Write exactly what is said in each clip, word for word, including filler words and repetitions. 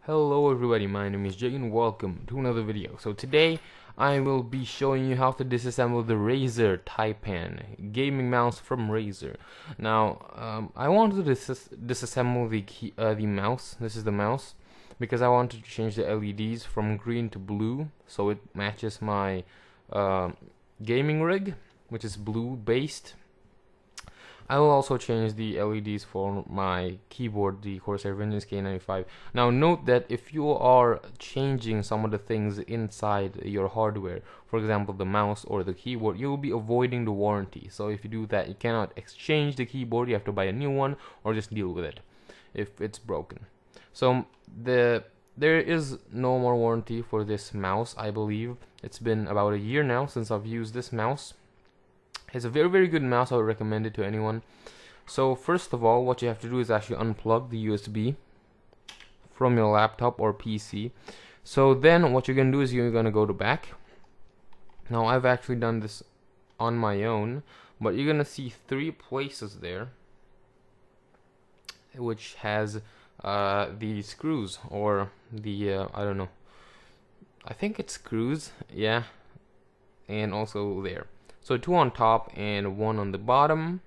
Hello everybody, my name is Jay and welcome to another video. So today I will be showing you how to disassemble the Razer Taipan gaming mouse from Razer. Now um, I want to dis disassemble the, key, uh, the mouse. This is the mouse because I wanted to change the L E Ds from green to blue so it matches my uh, gaming rig, which is blue based. I will also change the L E Ds for my keyboard, the Corsair Vengeance K ninety-five. Now note that if you are changing some of the things inside your hardware, for example the mouse or the keyboard, you will be avoiding the warranty. So if you do that, you cannot exchange the keyboard, you have to buy a new one or just deal with it if it's broken. So the there is no more warranty for this mouse, I believe. It's been about a year now since I've used this mouse. It's a very very good mouse. I would recommend it to anyone. So first of all, what you have to do is actually unplug the U S B from your laptop or P C. So then what you're gonna do is you're gonna go to back. Now I've actually done this on my own, but you're gonna see three places there which has uh, the screws or the uh, I don't know, I think it's screws, yeah, and also there. So two on top and one on the bottom.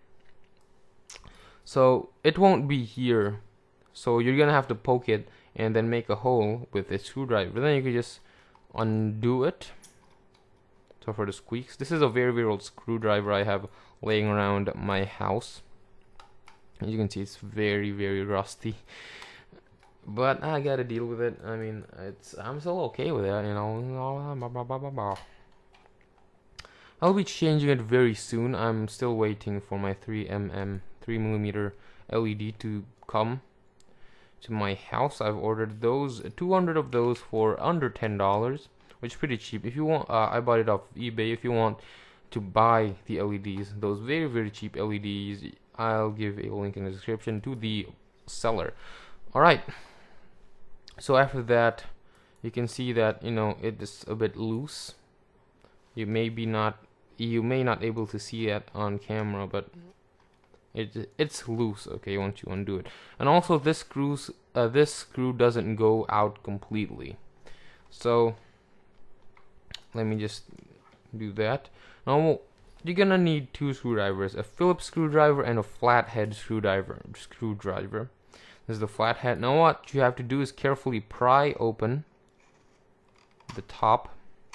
So it won't be here. So you're gonna have to poke it and then make a hole with a screwdriver. Then you can just undo it. So for the squeaks, this is a very very old screwdriver I have laying around my house. As you can see, it's very very rusty. But I gotta deal with it. I mean, it's I'm still okay with it, you know. I'll be changing it very soon. I'm still waiting for my three millimeter three millimeter L E D to come to my house. I've ordered those, two hundred of those for under ten dollars, which is pretty cheap. If you want, uh, I bought it off eBay. If you want to buy the L E Ds, those very very cheap L E Ds, I'll give a link in the description to the seller. All right. So after that, you can see that you know it is a bit loose. You may be not. You may not able to see it on camera, but it it's loose. Okay, once you undo it, and also this screws uh, this screw doesn't go out completely. So let me just do that. Now you're gonna need two screwdrivers: a Phillips screwdriver and a flathead screwdriver. Screwdriver. This is the flathead. Now what you have to do is carefully pry open the top.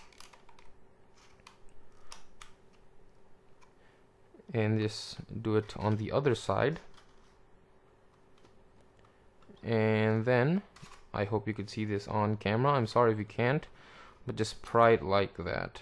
And just do it on the other side, and then I hope you could see this on camera. I'm sorry if you can't, but just pry it like that.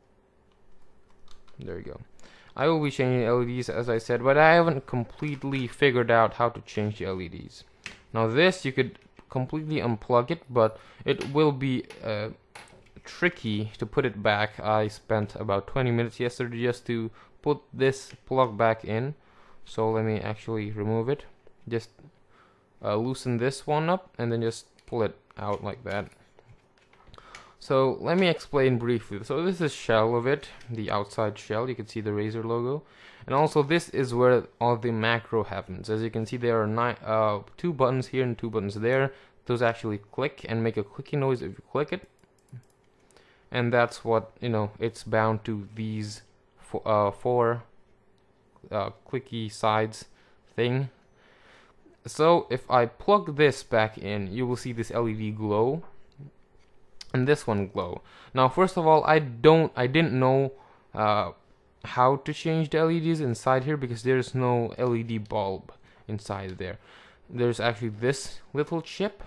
There you go. I will be changing L E Ds as I said, but I haven't completely figured out how to change the L E Ds. Now this you could completely unplug it, but it will be uh, tricky to put it back. I spent about twenty minutes yesterday just to put this plug back in. So let me actually remove it. Just uh, loosen this one up and then just pull it out like that. So let me explain briefly. So this is shell of it, the outside shell. You can see the Razer logo, and also this is where all the macro happens. As you can see, there are nine, uh, two buttons here and two buttons there. Those actually click and make a clicking noise if you click it, and that's what you know. It's bound to these four, uh, four uh, clicky sides thing. So if I plug this back in, you will see this L E D glow and this one glow. Now first of all, I don't I didn't know uh, how to change the L E Ds inside here because there's no L E D bulb inside there. There's actually this little chip.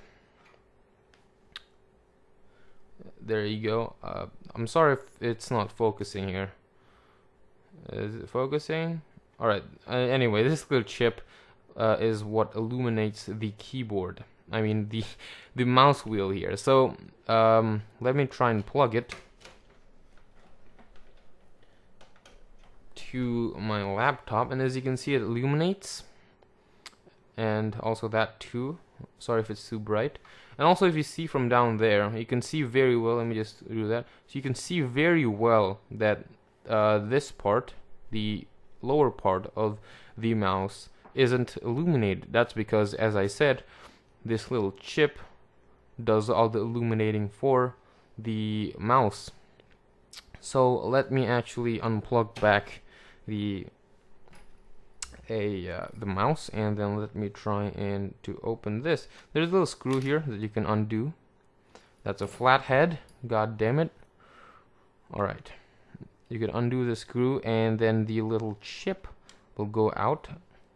There you go. uh, I'm sorry if it's not focusing here. Is it focusing? Alright, uh, anyway, this little chip uh, is what illuminates the keyboard. I mean the the mouse wheel here. So um, let me try and plug it to my laptop, and as you can see, it illuminates, and also that too. Sorry if it's too bright. And also if you see from down there, you can see very well. Let me just do that. So you can see very well that uh, this part, the lower part of the mouse, isn't illuminated. That's because, as I said, this little chip does all the illuminating for the mouse. So let me actually unplug back the a uh, the mouse, and then let me try and to open this. There's a little screw here that you can undo. That's a flat head, god damn it. Alright, you can undo the screw, and then the little chip will go out.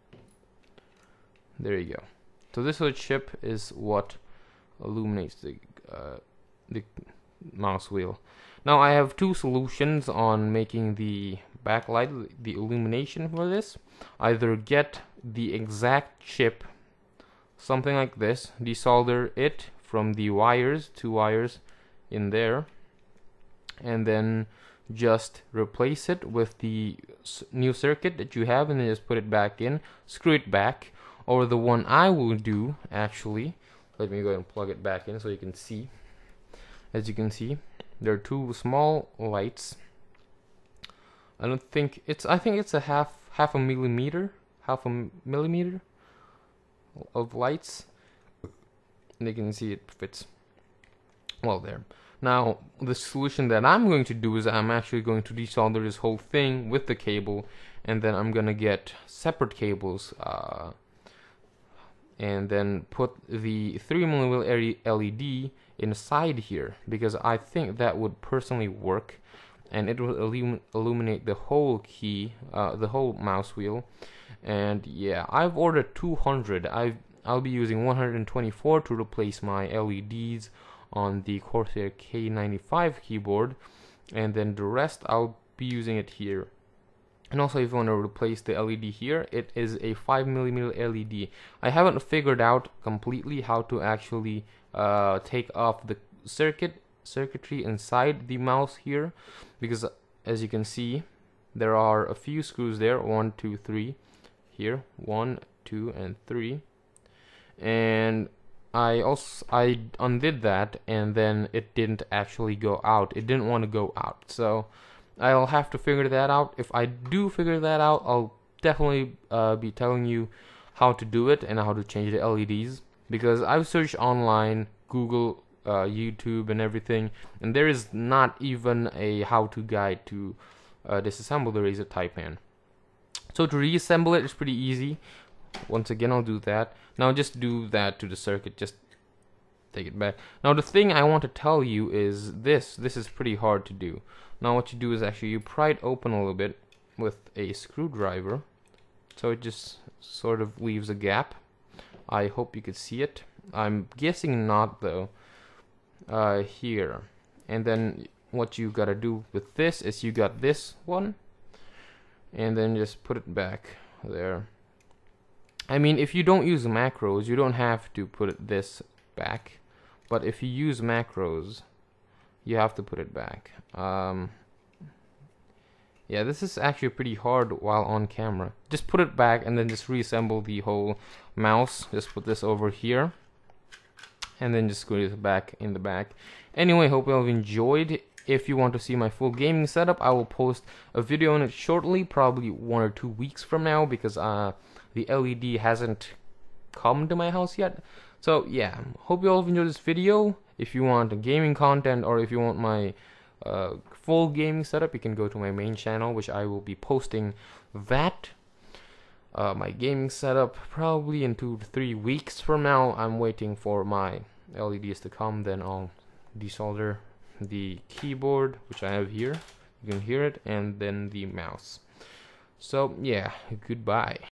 There you go. So this little chip is what illuminates the uh, the mouse wheel. Now I have two solutions on making the backlight, the illumination for this. Either get the exact chip, something like this, desolder it from the wires, two wires in there, and then just replace it with the new circuit that you have, and then just put it back in, screw it back. Or the one I will do, actually, let me go ahead and plug it back in so you can see. As you can see, there are two small lights. I don't think it's, I think it's a half half a millimeter, half a millimeter of lights. And you can see it fits well there. Now, the solution that I'm going to do is I'm actually going to desolder this whole thing with the cable, and then I'm gonna get separate cables, uh, and then put the three millimeter L E D inside here, because I think that would personally work, and it will illum illuminate the whole key, uh, the whole mouse wheel. And yeah, I've ordered two hundred. I've I'll be using one hundred twenty-four to replace my L E Ds on the Corsair K ninety-five keyboard, and then the rest I'll be using it here. And also, if you want to replace the L E D here, it is a five millimeter L E D. I haven't figured out completely how to actually uh, take off the circuit circuitry inside the mouse here, because as you can see, there are a few screws there, one, two, three, here, one, two, and three, and I also I undid that, and then it didn't actually go out. It didn't want to go out, so I'll have to figure that out. If I do figure that out, I'll definitely uh, be telling you how to do it and how to change the L E Ds, because I've searched online, Google, uh, YouTube, and everything, and there is not even a how-to guide to uh, disassemble the Razer Taipan. So to reassemble it is pretty easy. Once again, I'll do that. Now just do that to the circuit, just take it back. Now the thing I want to tell you is this. This is pretty hard to do. Now what you do is actually you pry it open a little bit with a screwdriver, so it just sort of leaves a gap. I hope you could see it. I'm guessing not though. Uh, here, and then what you gotta do with this is you got this one, and then just put it back there. I mean, if you don't use macros, you don't have to put it this back, but if you use macros, you have to put it back. Um, yeah, this is actually pretty hard while on camera. Just put it back and then just reassemble the whole mouse. Just put this over here, and then just screw it back in the back. Anyway, hope you all enjoyed. If you want to see my full gaming setup, I will post a video on it shortly, probably one or two weeks from now, because uh, the L E D hasn't come to my house yet. So yeah, hope you all enjoyed this video. If you want gaming content, or if you want my uh, full gaming setup, you can go to my main channel, which I will be posting that. Uh, my gaming setup probably in two to three weeks from now. I'm waiting for my L E Ds to come, then I'll desolder the keyboard, which I have here, you can hear it, and then the mouse. So yeah, goodbye.